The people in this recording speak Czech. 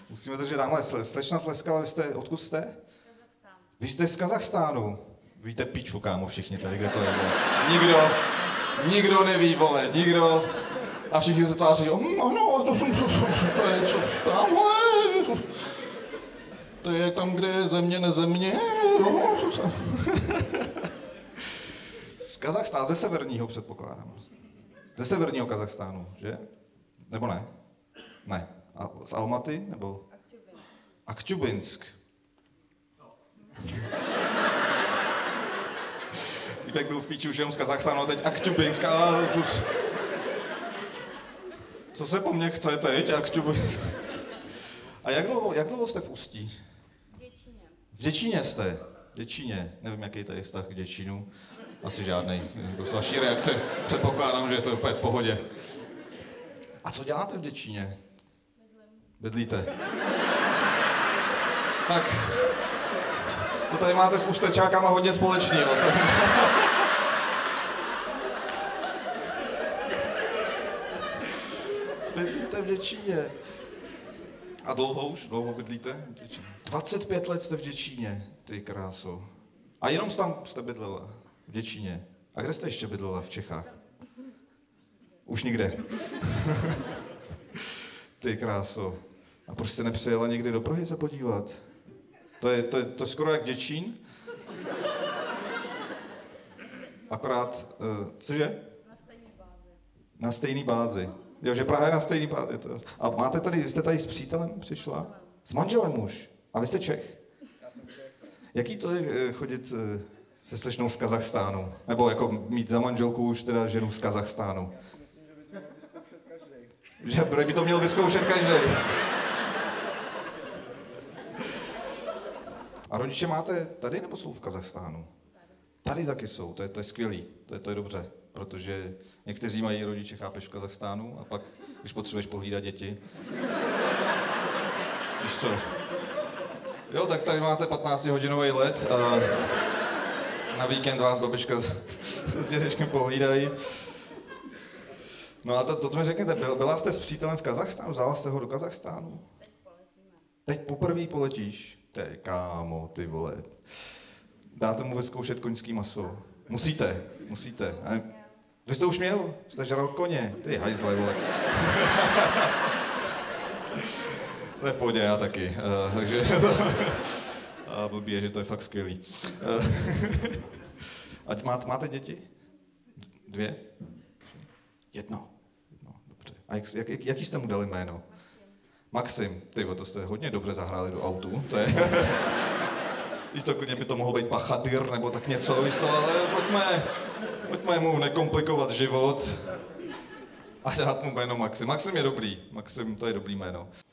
Musíme držet tamhle. Slečna tleskala, odkud jste? Vy jste z Kazachstánu. Víte piču, kámo, všichni tady, kde to je, vole. Nikdo neví, vole, nikdo. A všichni se tváří, ano, to je co tamhle. To je tam, kde je země, nezemě. Z Kazachstánu, ze severního předpokládám. Ze severního Kazachstánu, že? Nebo ne? Ne. A z Almaty, nebo? Akťubinsk. Týpek byl v píči už jenom z Kazachstánu, teď Akťubinsk. Co se po mně chce teď, Akťubinsk? A jak dlouho jste v Ústí? V Děčíně. V Děčíně jste? V Děčíně. Nevím, jaký tady je vztah k Děčínu. Asi žádnej. Z vaší reakce předpokládám, že je to úplně v pohodě. A co děláte v Děčíně? Bydlíte. Tak, to tady máte s Ústečákama hodně společného. Bydlíte v Děčíně. A dlouho bydlíte? 25 let jste v Děčíně, ty kráso. A jenom tam jste bydlela, v Děčíně. A kde jste ještě bydlela v Čechách? Už nikde. Ty kráso. A proč jste nepřijela někdy do Prahy se podívat? To je skoro jak Děčín. Akorát, cože? Na stejné bázi. Na stejné bázi. Jo, že Praha je na stejné bázi. A vy jste tady s přítelem přišla? S manželem už. A vy jste Čech? Já jsem Čech. Jaký to je chodit se slečnou z Kazachstánu? Nebo jako mít za manželku už teda ženu z Kazachstánu? Já si myslím, že by to měl vyzkoušet každý. Že by to měl vyzkoušet každý. A rodiče máte tady nebo jsou v Kazachstánu? Tady taky jsou, to je skvělý, to je dobře, protože někteří mají rodiče, chápeš, v Kazachstánu a pak, když potřebuješ pohlídat děti. Víš co? Jo, tak tady máte 15-hodinový let a na víkend vás babička s dědečkem pohlídají. No a to mi řekněte, byla jste s přítelem v Kazachstánu? Vzala jste ho do Kazachstánu? Teď poletíme. Teď poprvé poletíš? Ty kámo, ty vole. Dáte mu vyzkoušet koňský maso. Musíte. A vy jste už měl? Jste žral koně. Ty hajzle, vole. To je v pohodě, já taky. Takže a blbý je, že to je fakt skvělý. Ať máte děti? 2? Jedno. Dobře. A jaký jste mu dali jméno? Maxim. Tyvo, to jste hodně dobře zahráli do autu. To je... Víš co, klidně by to mohlo být Bachadir nebo tak něco, víš co, ale pojďme mu nekomplikovat život a dát mu jméno Maxim. Maxim je dobrý. Maxim, to je dobrý jméno.